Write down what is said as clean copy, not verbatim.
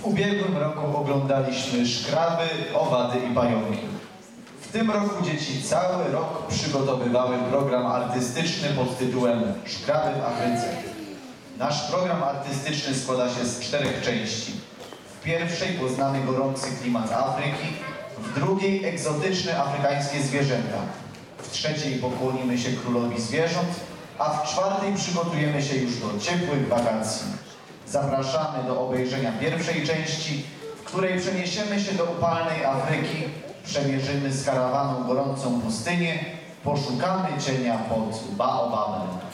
W ubiegłym roku oglądaliśmy szkraby, owady i pająki. W tym roku dzieci cały rok przygotowywały program artystyczny pod tytułem Szkraby w Afryce. Nasz program artystyczny składa się z 4 części. W pierwszej poznamy gorący klimat Afryki, w drugiej egzotyczne afrykańskie zwierzęta, w trzeciej pokłonimy się królowi zwierząt, a w czwartej przygotujemy się już do ciepłych wakacji. Zapraszamy do obejrzenia pierwszej części, w której przeniesiemy się do upalnej Afryki, przemierzymy z karawaną gorącą pustynię, poszukamy cienia pod Baobabem.